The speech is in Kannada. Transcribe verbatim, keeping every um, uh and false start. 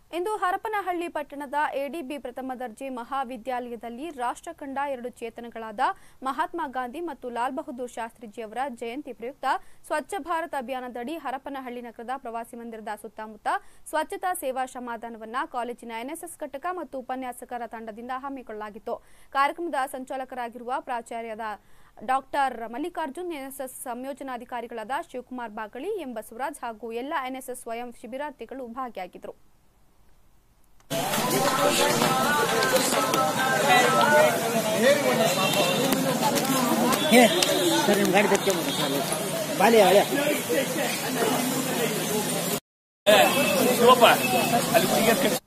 ಇಂದು ಹರಪನಹಳ್ಳಿ ಪಟ್ಟಣದ ಎಡಿಬಿ ಪ್ರಥಮ ದರ್ಜೆ ಮಹಾವಿದ್ಯಾಲಯದಲ್ಲಿ ರಾಷ್ಟ್ರ ಕಂಡ ಎರಡು ಚೇತನಗಳಾದ ಮಹಾತ್ಮ ಗಾಂಧಿ ಮತ್ತು ಲಾಲ್ ಬಹದ್ದೂರ್ ಶಾಸ್ತ್ರಿಜಿಯವರ ಜಯಂತಿ ಪ್ರಯುಕ್ತ ಸ್ವಚ್ಛ ಭಾರತ್ ಅಭಿಯಾನದಡಿ ಹರಪನಹಳ್ಳಿ ನಗರದ ಪ್ರವಾಸಿ ಮಂದಿರದ ಸುತ್ತಮುತ್ತ ಸ್ವಚ್ಛತಾ ಸೇವಾ ಶ್ರಮದಾನವನ್ನು ಕಾಲೇಜಿನ ಎನ್ಎಸ್ಎಸ್ ಘಟಕ ಮತ್ತು ಉಪನ್ಯಾಸಕರ ತಂಡದಿಂದ ಹಮ್ಮಿಕೊಳ್ಳಲಾಗಿತ್ತು. ಕಾರ್ಯಕ್ರಮದ ಸಂಚಾಲಕರಾಗಿರುವ ಪ್ರಾಚಾರ್ಯರಾದ ಡಾಕ್ಟರ್ ಮಲ್ಲಿಕಾರ್ಜುನ್, ಎನ್ಎಸ್ಎಸ್ ಸಂಯೋಜನಾಧಿಕಾರಿಗಳಾದ ಶಿವಕುಮಾರ್ ಬಾಗಳಿ, ಎಂ ಬಸವರಾಜ್ ಹಾಗೂ ಎಲ್ಲ ಎನ್ಎಸ್ಎಸ್ ಸ್ವಯಂ ಶಿಬಿರಾರ್ಥಿಗಳು ಭಾಗಿಯಾಗಿದ್ದರು. ಸರ್ ನಿಮ್ಮ ಗಾಡಿ ಧಕ್ಕೆ ಬಾಲಿ ಹಳೆ ಶಿವಪ್ಪ ಅಲ್ಲಿ